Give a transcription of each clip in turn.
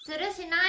するしない。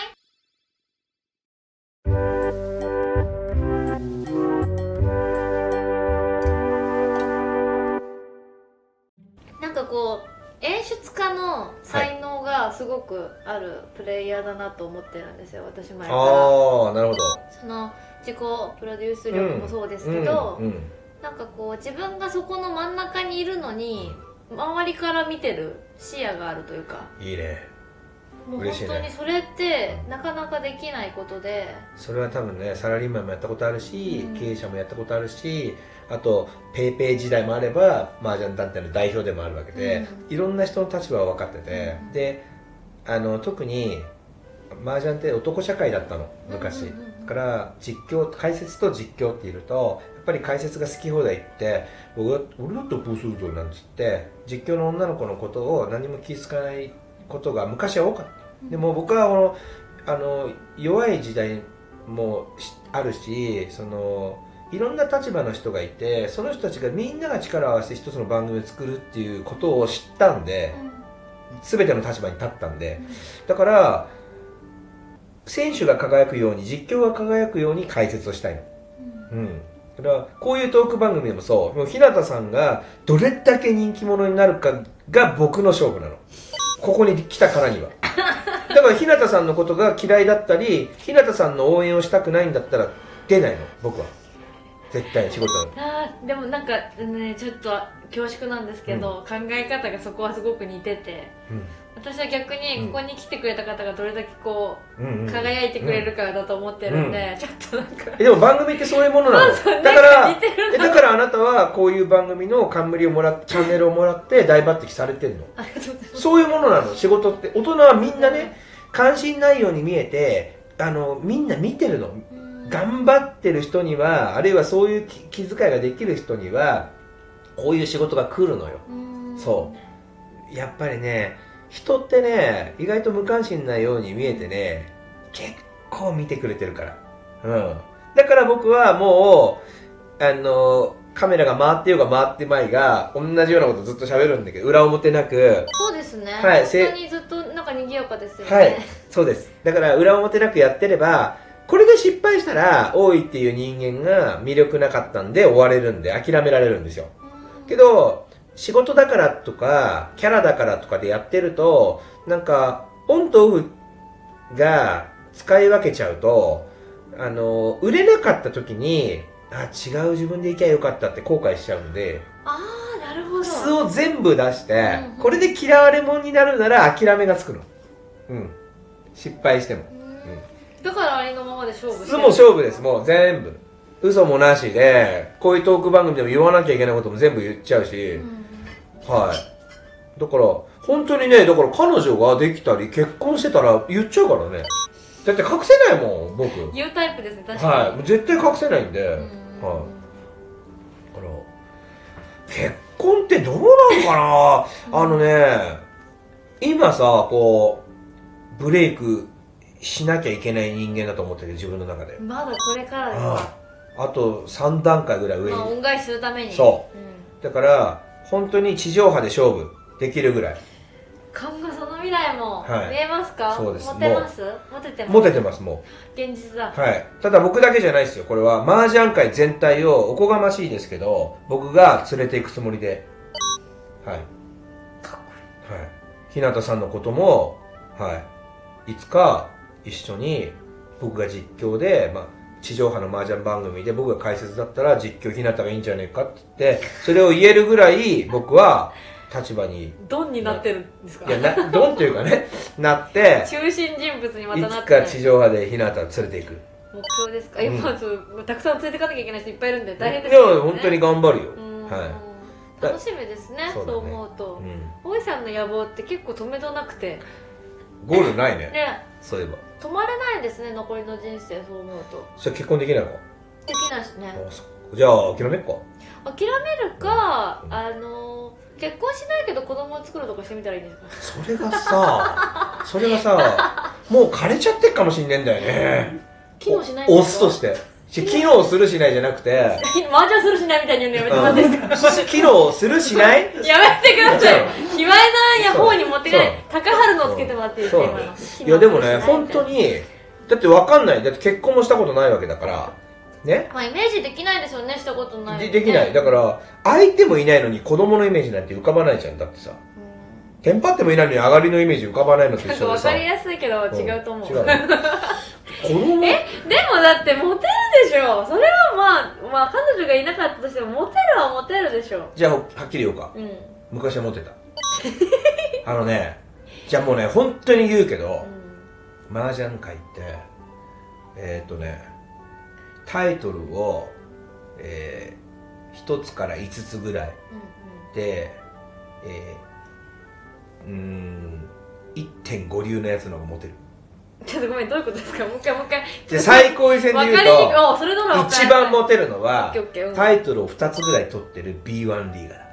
なんかこう演出家の才能がすごくあるプレイヤーだなと思ってるんですよ、私前から。 ああ、なるほど。 その自己プロデュース力もそうですけど、なんかこう自分がそこの真ん中にいるのに周りから見てる視野があるというか。 いいね。 もう本当にそれってなかなかできないことで、 それは多分ね、サラリーマンもやったことあるし、経営者もやったことあるし、あとペイペイ時代もあれば麻雀団体の代表でもあるわけで、いろんな人の立場は分かってて、で特に麻雀って男社会だったの昔、だから実況、解説と実況っているとやっぱり解説が好き放題言って「俺だったらこうするぞ」なんつって実況の女の子のことを何も気遣わないことが昔は多かった。でも僕は弱い時代もあるし、いろんな立場の人がいて、その人たちがみんなが力を合わせて一つの番組を作るっていうことを知ったんで、全ての立場に立ったんで、だから選手が輝くように実況が輝くように解説をしたいの。だからこういうトーク番組でもそう、もう日向さんがどれだけ人気者になるかが僕の勝負なの、ここに来たからには。だから日向さんのことが嫌いだったり、日向さんの応援をしたくないんだったら出ないの、僕は。絶対に仕事なの。でもなんかね、ちょっと恐縮なんですけど、考え方がそこはすごく似てて、私は逆にここに来てくれた方がどれだけこう輝いてくれるかだと思ってるんで、ちょっとなんかでも番組ってそういうものなの。だからあなたはこういう番組の冠をもらって、チャンネルをもらって大抜擢されてんの。そういうものなの、仕事って。大人はみんなね、関心ないように見えてみんな見てるの。頑張ってる人には、あるいはそういう気遣いができる人にはこういう仕事が来るのよ。そうやっぱりね、人ってね、意外と無関心なように見えてね、結構見てくれてるから。だから僕はもうカメラが回ってようが回ってまいが同じようなことずっと喋るんだけど、裏表なく。 そうですね、 はい、 本当にずっとなんか賑やかですよね。 はい、そうです。だから裏表なくやってれば、これで失敗したら多いっていう人間が魅力なかったんで終われるんで諦められるんですよ。けど仕事だからとかキャラだからとかでやってると、なんかオンとオフが使い分けちゃうと、売れなかった時に違う自分でいきゃよかったって後悔しちゃうんで、 なるほど、 素を全部出して、これで嫌われ者になるなら諦めがつくの。失敗しても。 だからありのままで勝負してる。 もう勝負です。もう全部嘘もなしで、こういうトーク番組でも言わなきゃいけないことも全部言っちゃうし、はい。だから本当にね、だから彼女ができたり結婚してたら言っちゃうからね。だって隠せないもん、僕。 言うタイプですね、確かに。 はい、絶対隠せないんで。はい。だから結婚ってどうなのかな。ね、今さ、こうブレイクしなきゃいけない人間だと思ってる、自分の中で。 まだこれからですか。 あと3段階ぐらい上に、 恩返しするために。 そう、だから本当に地上波で勝負できるぐらい。 今後その未来も見えますか。 そうです。 モテます。モテてます。 モテてます。もう現実だ。 はい。ただ僕だけじゃないですよ、これは麻雀界全体を、おこがましいですけど僕が連れていくつもりで。はい。 かっこいい。 はい。日向さんのことも、はい、いつか一緒に僕が実況で、地上波の麻雀番組で僕が解説だったら実況日向がいいんじゃないかって言って、それを言えるぐらい僕は立場にドンになってるんですか。 いや、ドンっていうかね、なって中心人物にまたなって、 いつか地上波で日向を連れていく目標ですか。たくさん連れていかなきゃいけない人いっぱいいるんで大変ですよね。 いや本当に頑張るよ。はい、 楽しみですね。そう思うと大井さんの野望って結構止めどなくてゴールないね。そういえば止まれないですね、残りの人生。そう思うと。 じゃあ結婚できないのか。 できないですね。 じゃあ諦めっか。 諦めるか、結婚しないけど子供を作るとかしてみたらいいんですか。 それがさもう枯れちゃってるかもしんねえんだよね。 機能しないんですか。 オスとして機能するしないじゃなくて麻雀するしないみたいに言うのやめてもらっていいですか。 機能するしないやめてください。 卑猥なや方に持ってかない。高春のをつけてもらっていいですか、今の。 いやでもね、本当にだって分かんない。だって結婚もしたことないわけだからね。 まあイメージできないですよね、したことない、 できない。だから相手もいないのに子供のイメージなんて浮かばないじゃん。だってさ、テンパってもいないのに上がりのイメージ浮かばないのと一緒でさ。 分かりやすいけど違うと思う。 違う。子供でもだってモテるでしょ。それはまあ彼女がいなかったとしてもモテるはモテるでしょ。 じゃあはっきり言おうか。昔はモテた。じゃあもうね、本当に言うけど、麻雀界ってタイトルを、1つから5つぐらいで、1.5 流のやつの方がモテる。 ちょっとごめん、どういうことですか。もう一回で最高位戦で言うと一番モテるのはタイトルを2つぐらい取ってる B1 リーガーだ。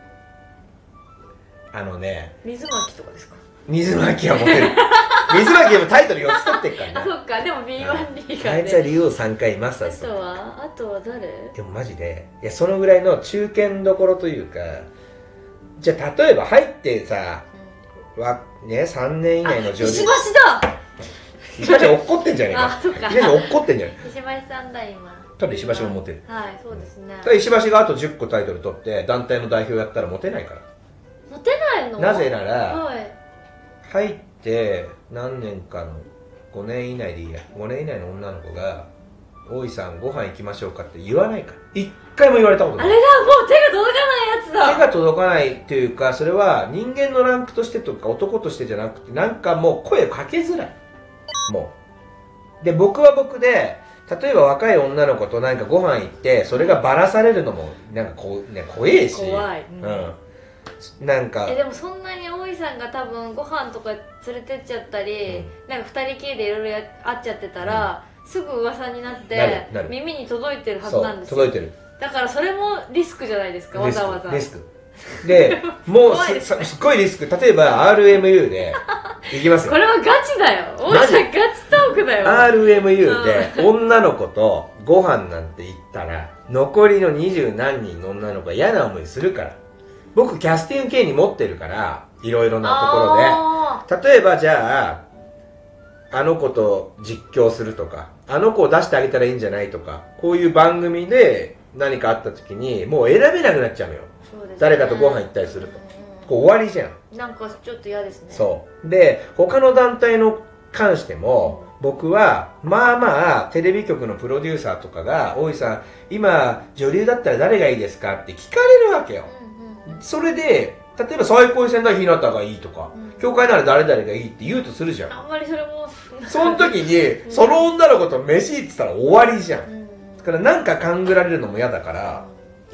水巻とかですか。 水巻はモテる。水巻でもタイトル4つ取ってるからね。 あ、そっか。でも B1 リーガーであいつは竜王3回マスターズ。 あとは誰。 でもマジで、いや、そのぐらいの中堅どころというか、じゃあ例えば入ってさ、3年以内の女優。 石橋だ。 石橋落っこってんじゃねえか。 あ、そっか。 石橋落っこってんじゃねえ。石橋さんだ今。 多分石橋もモテる。 はい、そうですね。 石橋があと10個タイトル取って団体の代表やったらモテないから。 モテないの？ なぜなら、入って何年かの5年以内でいいや、5年以内の女の子が大井さんご飯行きましょうかって言わないから。一回も言われたことない。 あれだ、もう手が届かないやつだ。 手が届かないっていうか、それは人間のランクとしてとか男としてじゃなくて、なんかもう声かけづらい。もうで、僕は僕で例えば若い女の子となんかご飯行ってそれがバラされるのもなんか怖えし、 怖い。 なんかでもそんなに大井さんが多分ご飯とか連れてっちゃったり、なんか2人きりでいろいろ会っちゃってたら、すぐ噂になって耳に届いてるはずなんですよ。 届いてる。 だからそれもリスクじゃないですか。わざわざリスクで、もうすっごいリスク。例えば RMU でいきますよ。 これはガチだよ。大井さんガチトークだよ。 RMU で女の子とご飯なんて言ったら残りの20何人の女の子が嫌な思いするから。僕キャスティング権利持ってるからいろいろなところで、例えばじゃああの子と実況するとか、あの子を出してあげたらいいんじゃないとか、こういう番組で何かあった時にもう選べなくなっちゃうのよ。誰かとご飯行ったりするとこう終わりじゃん。 なんかちょっと嫌ですね。 そうで、他の団体の関しても、僕はまあテレビ局のプロデューサーとかが大井さん今女流だったら誰がいいですかって聞かれるわけよ。それで例えば最高位戦だ日向がいいとか、協会なら誰々がいいって言うとするじゃん。 あんまりそれもその時にその女の子と飯行ってたら終わりじゃん。だからなんか勘ぐられるのも嫌だから、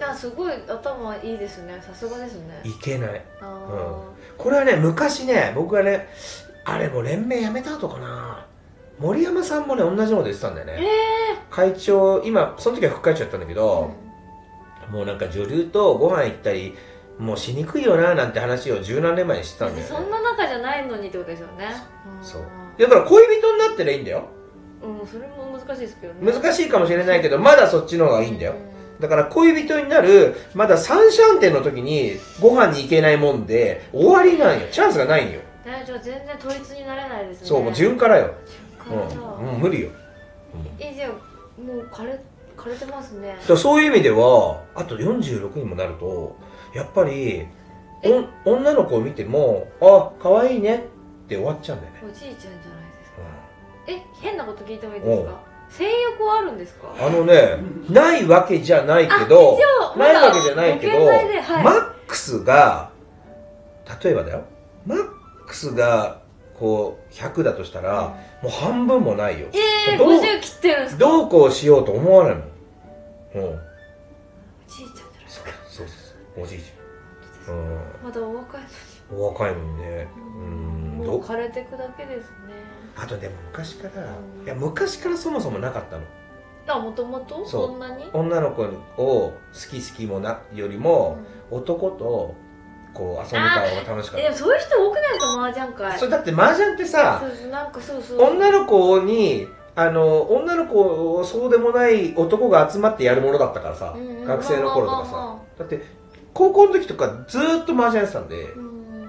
すごい頭いいですね。さすがですね。 いけない。これはね、昔ね、僕はね、あれもう連盟やめた後かな、森山さんもね同じようなこと言ってたんだよね。会長、今その時は副会長やったんだけど、もうなんか女流とご飯行ったりもうしにくいよななんて話を十何年前にしてたんだよね。 そんな仲じゃないのにってことですよね。 そうだから恋人になってりゃいいんだよ。 それも難しいですけどね。 難しいかもしれないけど、まだそっちの方がいいんだよ。だから恋人になるまだ三シャンテンの時にご飯に行けないもんで終わりなんよ。チャンスがないんよ。 じゃあ全然統一になれないですね。 そう、もう順からよ。 もう無理よ。 じゃあもう枯れてますね。 そういう意味ではあと46にもなるとやっぱり女の子を見てもあ可愛いねって終わっちゃうんだよね。 おじいちゃんじゃないですか。変なこと聞いてもいいですか。性欲はあるんですか。 ないわけじゃないけど、マックスが例えばだよ、マックスがこう100だとしたら、もう半分もないよ。 50切ってるんですか。 どうこうしようと思わないもん。 おじいちゃんじゃないですか。 そうおじいちゃん。 まだお若いのに。 お若いのにね。 もう枯れてくだけですね。 あとでも昔からそもそもなかったの。 もともとそんなに女の子を好きもなよりも、男とこう遊んでた方が楽しかった。 そういう人多くないですか、麻雀会。 そうだって麻雀ってさ、女の子に女の子そうでもない男が集まってやるものだったからさ、学生の頃とかさ、だって高校の時とかずーっと麻雀やってたんで、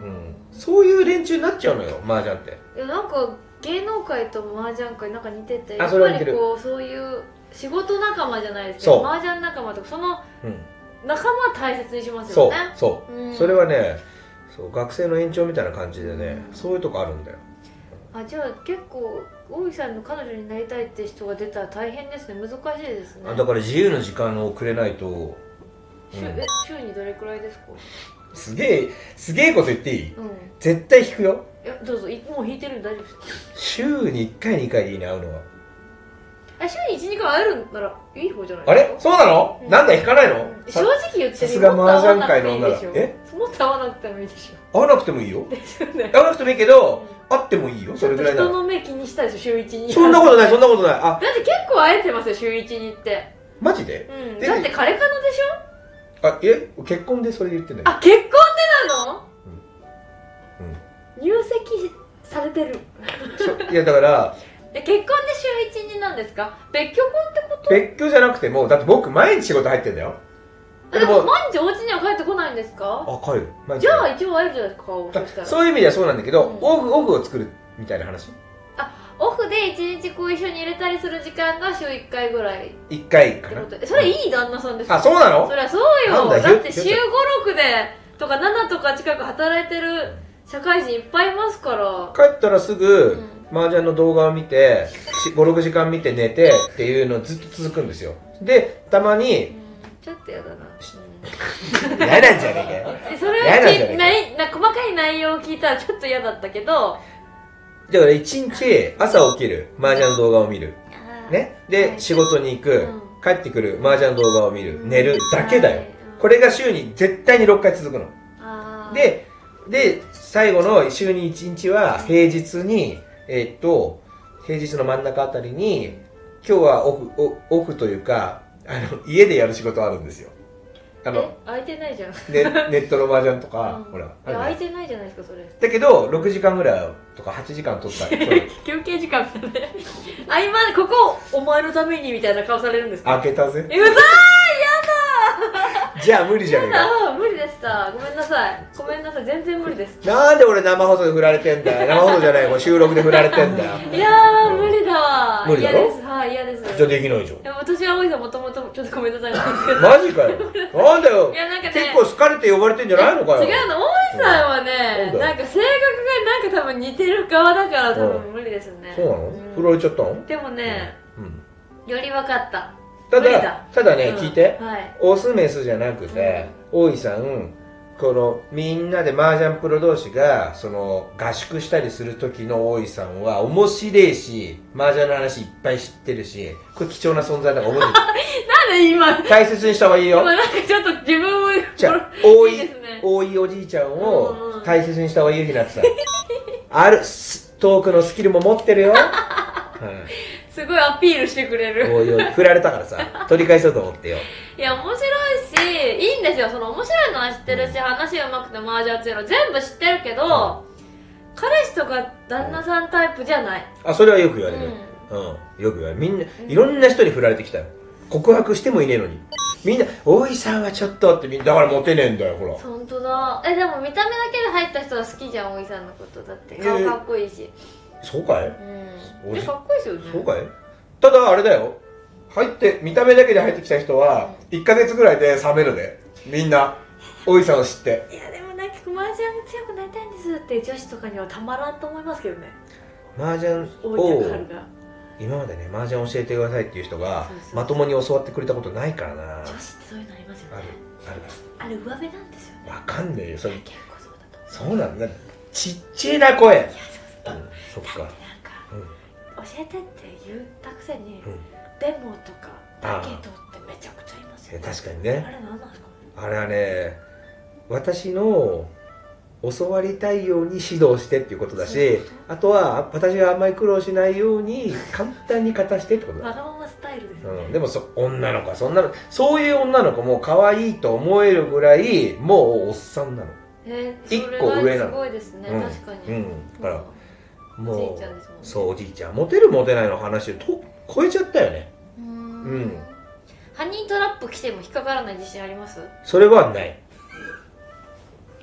そういう連中になっちゃうのよ麻雀って。 いやなんか芸能界と麻雀界なんか似てて、やっそれは似てる。 ぱりこうそういう仕事仲間じゃないですけど、麻雀仲間とかその仲間は大切にしますよね。 そう、それはね、そう学生の延長みたいな感じでね、そういうとこあるんだよ。 じゃあ結構大井さんの彼女になりたいって人が出たら大変ですね。難しいですね。 だから自由の時間をくれないと。 週にどれくらいですか？ すげえこと言っていい？絶対引くよ。 いやどうぞ、もう引いてるんで大丈夫ですか？ 週に1回2回でいいね、会うのは。 週に 1,2 回会えるんならいい方じゃないですか。 あれそうなの？なんだ引かないの？ 正直言ってさすが麻雀界の女だ。 もっと会わなくてもいいでしょ。 会わなくてもいいよ。 ですよね。 会わなくてもいいけど、会ってもいいよ、それぐらいなら。 人の目気にしたでしょ、週1、2。 そんなことない、そんなことない。 だって結構会えてますよ、週1、2って。 マジで？ だって彼彼女でしょ？結婚でそれで言ってんだよ。 結婚でなの？入籍されてる。 いやだから結婚で週1、2なんですか？別居婚ってこと？ 別居じゃなくても、だって僕毎日仕事入ってんだよ。 でも毎日お家には帰ってこないんですか？ 帰る。 じゃあ一応会えるじゃないですか、顔を。 そういう意味ではそうなんだけど、オフを作るみたいな話。 オフで1日こう一緒に入れたりする時間が週1回ぐらい。 1回かな。 それいい旦那さんですか？ そうなの？ そりゃそうよ。だって週5、6でとか7とか近く働いてる社会人いっぱいいますから。 帰ったらすぐ麻雀の動画を見て5、6時間見て寝てっていうのずっと続くんですよ。でたまにちょっとやだな。 嫌なんじゃねえかよ。 それは細かい内容を聞いたらちょっと嫌だったけど、 だから1日朝起きる麻雀の動画を見るね、で仕事に行く、帰ってくる麻雀の動画を見る、寝るだけだよ。これが週に絶対に6回続くので、最後の週に1日は平日に平日の真ん中あたりに今日はオフというか家でやる仕事あるんですよ。 空いてないじゃん。 ネットの麻雀とか、ほら空いてないじゃないですか、それ。 だけど6時間ぐらいとか8時間取ったり休憩時間みたいなね。ここお前のためにみたいな顔されるんですか？ 開けたぜ。 うざーい、やだーじゃあ無理じゃねえか。 無理でした。ごめんなさい、全然無理です。 なんで俺生放送で振られてんだよ。生放送じゃない、これ収録で振られてんだよ。 いやー無理だわ。 無理だろ？ 嫌です。はい、嫌です。 じゃあできないじゃん。 私は大井さんもともとちょっとごめんなさいなんですけど。 マジかよ。なんだよ。 いやなんかね、 結構好かれて呼ばれてんじゃないのかよ。 違うの、大井さんはね、なんか性格がなんか多分似てる側だから多分無理ですね。 そうなの？振られちゃったの？ でもね、より分かった。 ただね、聞いて、オスメスじゃなくて、大井さん、このみんなで麻雀プロ同士がその合宿したりする時の大井さんは面白いし、麻雀の話いっぱい知ってるし、これ貴重な存在だから覚えてる。 なんで今大切にした方がいいよ。 今なんかちょっと自分をじゃあ大井おじいちゃんを大切にした方がいいようになってた。トークのスキルも持ってるよ。 すごいアピールしてくれる。 振られたからさ、取り返そうと思ってよ。 いや面白いし、いいんですよ。その面白いのは知ってるし、話うまくて麻雀強いの全部知ってるけど、彼氏とか旦那さんタイプじゃない。 それはよく言われる。よく言われる。みんないろんな人に振られてきたよ。告白してもいねえのに。みんな大井さんはちょっとってだからモテねえんだよ、ほら。 本当だ。でも見た目だけで入った人は好きじゃん、大井さんのこと。だって顔かっこいいし。 そうかい？ かっこいいですよね。 そうかい？ただあれだよ、見た目だけで入ってきた人は1ヶ月ぐらいで冷めるで、みんな大井さんを知って。 いやでもなんか麻雀が強くなりたいんですって女子とかにはたまらんと思いますけどね。 麻雀を今までね、麻雀教えてくださいっていう人がまともに教わってくれたことないからな。 女子ってそういうのありますよね。あれ上辺なんですよね。 わかんねえよ、それ。 結構そうだと。 そうなんだ。ちっちゃいな声。そっか。 教えてって言ったくせに、でもとかだけどってめちゃくちゃいますよね。 確かにね。 あれ何なんですか？ あれはね、私の教わりたいように指導してっていうことだし、あとは私があんまり苦労しないように簡単に勝たしてってことだ。 わがままスタイルですね。 でも女の子はそういう女の子も可愛いと思えるぐらいもうおっさんなの。一個上なの。 すごいですね、確かに。 だからもうおじいちゃんですもんね。 そう、おじいちゃん。モテるモテないの話を超えちゃったよね。 ハニートラップ来ても引っかからない自信あります？ それはない。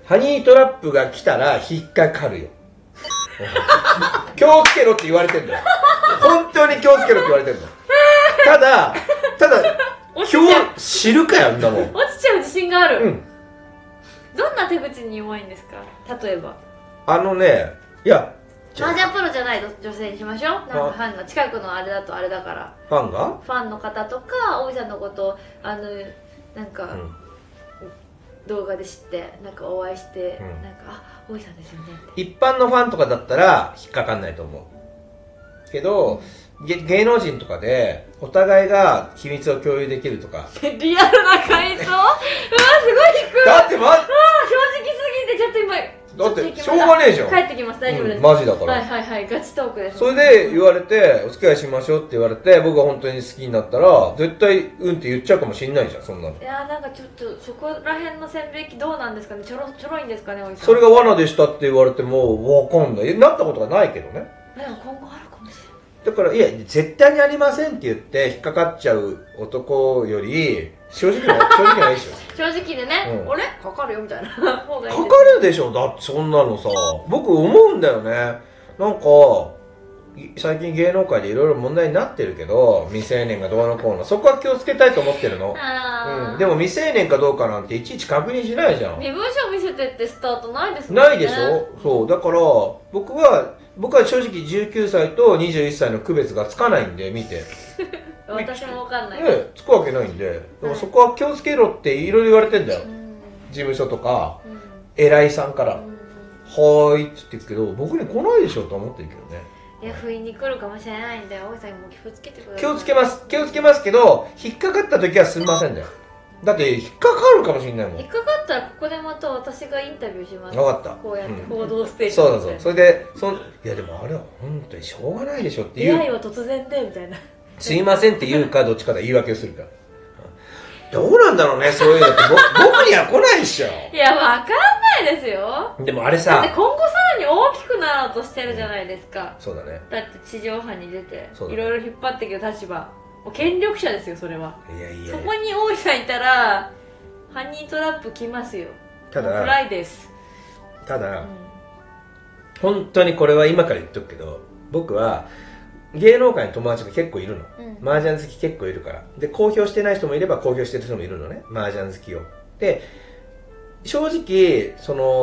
ハニートラップが来たら引っかかるよ。気をつけろって言われてんだよ。本当に気をつけろって言われてんだよ。ただ、今日知るかよ、んだもん。 落ちちゃう自信がある。 うん。 どんな手口に弱いんですか？例えば。 いや、 麻雀プロじゃない女性にしましょう。なんかファンが近くのあれだとあれだから。 ファンが？ ファンの方とか、大井さんのことなんか、動画で知って、なんかお会いして、なんか大井さんですよねって。 一般のファンとかだったら引っかかんないと思う。けど、芸能人とかでお互いが秘密を共有できるとか。 リアルな回答。うわ、すごい低い。 だって正直すぎてちょっと今。 だってしょうがねえじゃん。 帰ってきます、大丈夫です。 マジだから。 はいはいはい、ガチトークです。 それで言われて、お付き合いしましょうって言われて、僕が本当に好きになったら、絶対うんって言っちゃうかもしんないじゃん、そんなの。 いやー、なんかちょっとそこら辺の線引きどうなんですかね。ちょろいんですかね、おじさん。 それが罠でしたって言われても、わかんない。なったことがないけどね。 でも今後あるかもしれない。 だから、いや、絶対にありませんって言って引っかかっちゃう男より、正直ないでしょ。 正直でね、俺かかるよみたいな方がいいです。 かかるでしょ。だってそんなのさ、僕思うんだよね。なんか、最近芸能界でいろいろ問題になってるけど、未成年がどうのこうの、そこは気をつけたいと思ってるの。でも未成年かどうかなんていちいち確認しないじゃん。 身分証見せてってスタートないですもんね。 ないでしょ。そう。だから、僕は正直19歳と21歳の区別がつかないんで、見て。 私もわかんない。 つくわけないんで、でもそこは気をつけろっていろいろ言われてんだよ。事務所とか、偉いさんから。はーいって言ってるけど、僕に来ないでしょと思ってるけどね。 いや、不意に来るかもしれないんで、大井さんも気をつけてください。 気をつけますけど、引っかかった時はすみませんだよ。だって引っかかるかもしれないもん。 引っかかったらここでまた私がインタビューします。 分かった。 こうやって報道ステージ、 そう。それでいやでもあれは本当にしょうがないでしょっていう。 出会いは突然でみたいな。 すいませんって言うかどっちかで言い訳をするか。どうなんだろうね、そういうのって僕には来ないでしょ。 いや、わかんないですよ。 でもあれさ、 だって今後さらに大きくなろうとしてるじゃないですか。 そうだね。 だって地上波に出ていろいろ引っ張ってきた立場、権力者ですよ、それは。 いやそこに大井さんいたらハニートラップ来ますよ。 ただ暗いです。 ただ、本当にこれは今から言っとくけど、僕は芸能界の友達が結構いるの。麻雀好き結構いるから。で、公表してない人もいれば公表してる人もいるのね。麻雀好きを。で、正直、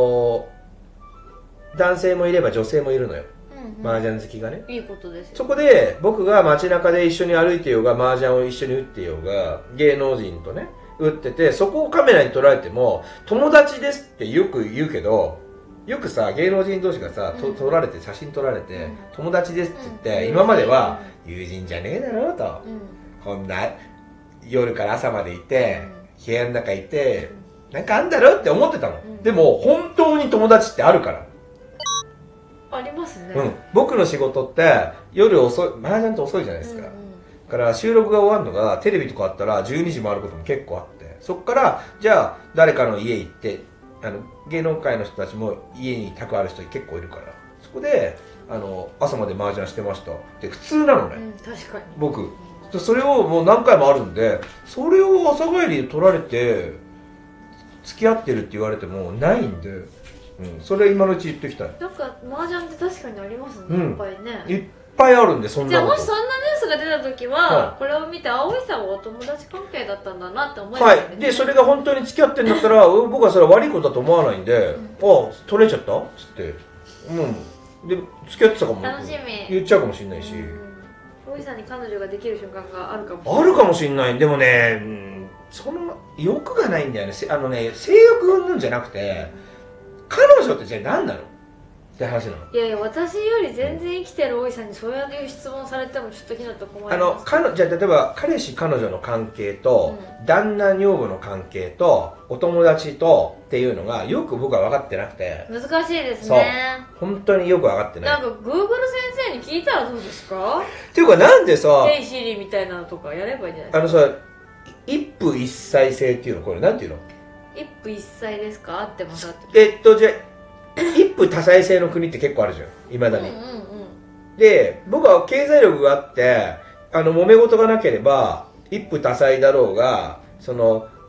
男性もいれば女性もいるのよ。麻雀好きがね。 いいことですよ。 そこで、僕が街中で一緒に歩いてようが、麻雀を一緒に打ってようが、芸能人とね、打ってて、そこをカメラに捉えても、友達ですってよく言うけど、よくさ、芸能人同士がさ、撮られて、写真撮られて、友達ですって言って、今までは、友人じゃねえだろうと。こんな、夜から朝までいて、部屋の中いて、なんかあんだろって思ってたの。でも、本当に友達ってあるから。 ありますね。 僕の仕事って、夜遅い、麻雀って遅いじゃないですか。だから収録が終わるのが、テレビとかあったら12時回ることも結構あって、そっから、じゃあ、誰かの家行って、芸能界の人たちも家に宅ある人結構いるから、そこで朝まで麻雀してましたって普通なのね、 確かに僕それをもう何回もあるんで、それを朝帰りで取られて付き合ってるって言われてもないんで、それ今のうち言っておきたい。 なんか麻雀って確かにありますね、いっぱいね。 いっぱいあるんで、そんなじゃあもしそんなニュースが出た時は、これを見て青井さんはお友達関係だったんだなって思いますね。 でそれが本当に付き合ってんだったら僕はそれは悪いことだと思わないんで、取れちゃったっつって、で付き合ってたかも楽しみ言っちゃうかもしれないし、 青井さんに彼女ができる瞬間があるかもしれない。あるかもしれない。でもね、その欲がないんだよね。性欲云々じゃなくて、彼女ってじゃあ何なのって話なの。 いやいや、私より全然生きてる大井さんにそういう質問されてもちょっと気になって困ります。 じゃあ例えば彼氏彼女の関係と、旦那女房の関係とお友達とっていうのがよく僕は分かってなくて、 難しいですね。 本当によく分かってない。 なんか Google 先生に聞いたらどうですかっていうか、なんでさ、 ヘイシリみたいなのとかやればいいんじゃないですか。 一夫一妻制っていうの、これなんていうの？ 一夫一妻ですか？合ってますじゃあ一夫多妻制の国って結構あるじゃん、いまだに。で、僕は経済力があって揉め事がなければ一夫多妻だろうが、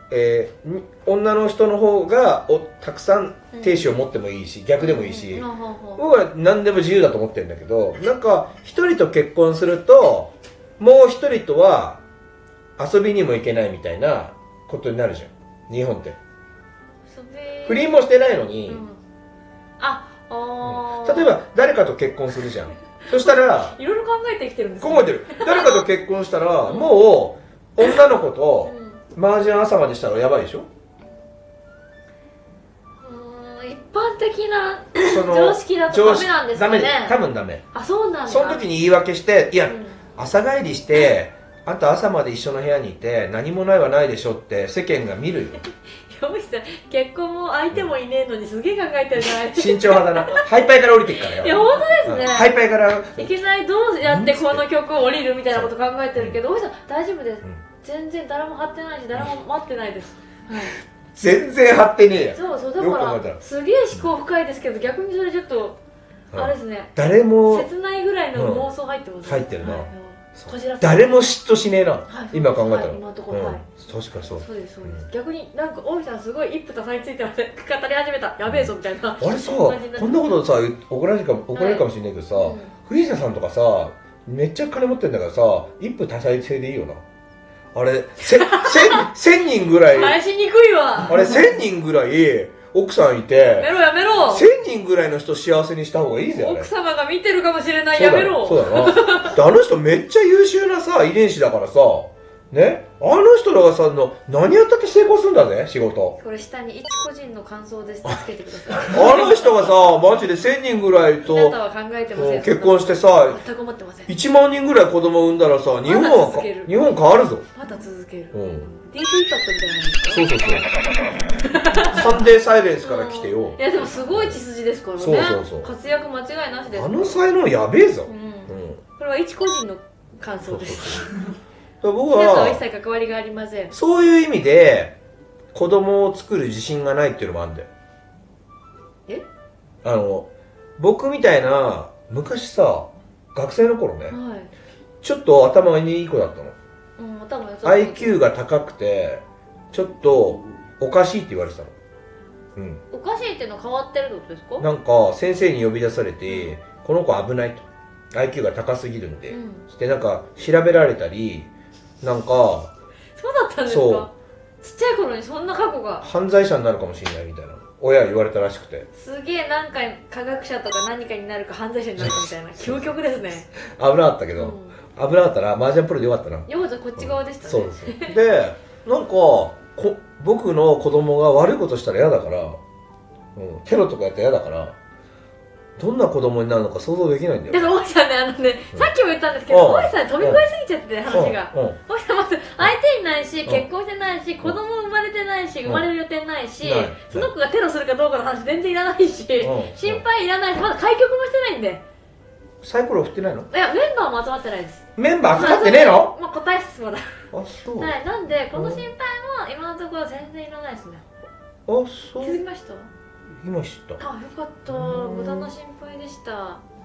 女の人の方がたくさん亭主を持ってもいいし、逆でもいいし、僕は何でも自由だと思ってるんだけど、なんか一人と結婚するともう一人とは遊びにも行けないみたいなことになるじゃん、日本って。不倫もしてないのに、例えば誰かと結婚するじゃん。そしたらいろいろ考えてきてるんです考えてる。誰かと結婚したらもう女の子と麻雀朝までしたらやばいでしょ。 一般的な常識だとダメなんですかね。 多分ダメ。 そうなんだ。 その時に言い訳して、いや、朝帰りしてあんた朝まで一緒の部屋にいて何もないはないでしょって世間が見るよ。 山口さん、結婚も相手もいねえのにすげえ考えてるじゃないですか。 慎重派だな。ハイパイから降りていくからよ。 いや本当ですね。 ハイパイからいきなりどうやってこの曲を降りるみたいなこと考えてるけど、大石さん大丈夫です。全然誰も張ってないし誰も待ってないです。 全然張ってねえや。 そうだからすげえ思考深いですけど、逆にそれちょっとあれですね。 誰も切ないぐらいの妄想入ってます。 入ってるな。誰も嫉妬しねえな、今考えたら。 今のところ、 確かにそうです。逆になんか大石さんすごい一夫多妻について語り始めた、やべえぞみたいな。 あれさ、こんなことさ怒られるかもしれないけどさ、藤田さんとかさめっちゃ金持ってるんだからさ、一夫多妻制でいいよな。あれ1000人ぐらい返しにくいわ。 あれ1000人ぐらい奥さんいて、 やめろ 1000人ぐらいの人幸せにした方がいいぜ。 奥様が見てるかもしれない。やめろ。 そうだな。あの人めっちゃ優秀なさ遺伝子だからさね、あの人らがさ何やったって成功するんだぜ、仕事。 これ下に一個人の感想ですってつけてください。 あの人がさマジで1000人ぐらいと結婚してさ、 全く思ってません。 1万人ぐらい子供産んだらさ、日本変わるぞ。 まだ続ける。ディープインパクトみたいなんですか。 そうサンデーサイレンスから来てよ。 いやでもすごい血筋ですからね。活躍間違いなしです。 あの才能やべえぞ。 これは一個人の感想です。 僕は一切関わりがありません。 そういう意味で子供を作る自信がないっていうのもあるんだよ。僕みたいな昔さ学生の頃ね、ちょっと頭にいい子だったの。IQ が高くてちょっとおかしいって言われてたの。 おかしいっていうのは変わってるってことですか。 なんか先生に呼び出されて、この子危ないと、 IQ が高すぎるんで、してなんか調べられたり、なんかそうだったんですか。ちっちゃい頃にそんな過去が。 犯罪者になるかもしれないみたいな親は言われたらしくて、 すげえなんか科学者とか何かになるか犯罪者になるかみたいな究極ですね。 危なかったけど、危なかったな。麻雀プロでよかったな。 よかった、こっち側でしたね。 そうですで、なんか僕の子供が悪いことしたら嫌だから、テロとかやったら嫌だから、どんな子供になるのか想像できないんだよ。 だから大石さんね、さっきも言ったんですけど、大石さん飛び越えすぎちゃってて、話が。大石さんまず相手いないし、結婚してないし、子供生まれてないし、生まれる予定ないし、その子がテロするかどうかの話全然いらないし、心配いらないし、まだ開局もしてないんで。 サイコロ振ってないの？ いや、メンバーも集まってないです。 メンバー集まってねえの？ まあ答えっす、まだ。 そう。 なんで、この心配も今のところ全然いらないですね。 そう。 気づきました？ 今知った。 よかった。無駄な心配でした。